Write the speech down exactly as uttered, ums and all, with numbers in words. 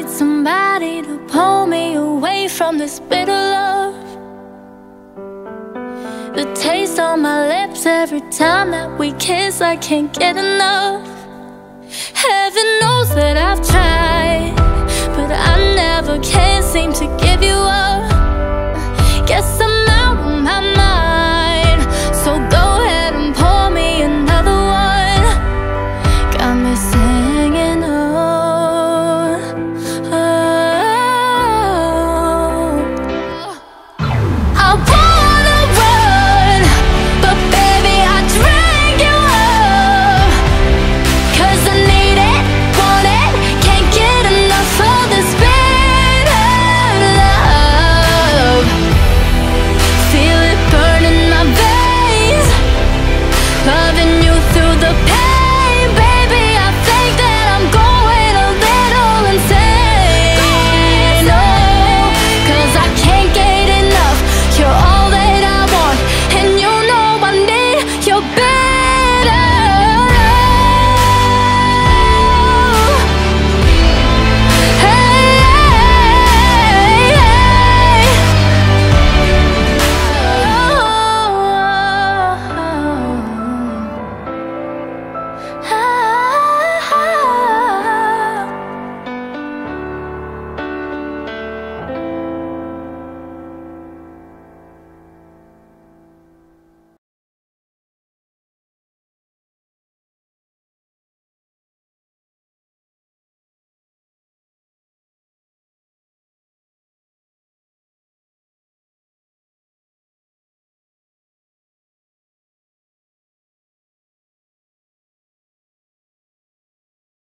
need somebody to pull me away from this bitter love. The taste on my lips every time that we kiss, I can't get enough. Heaven knows that I've tried, but I never can seem to give you up. Guess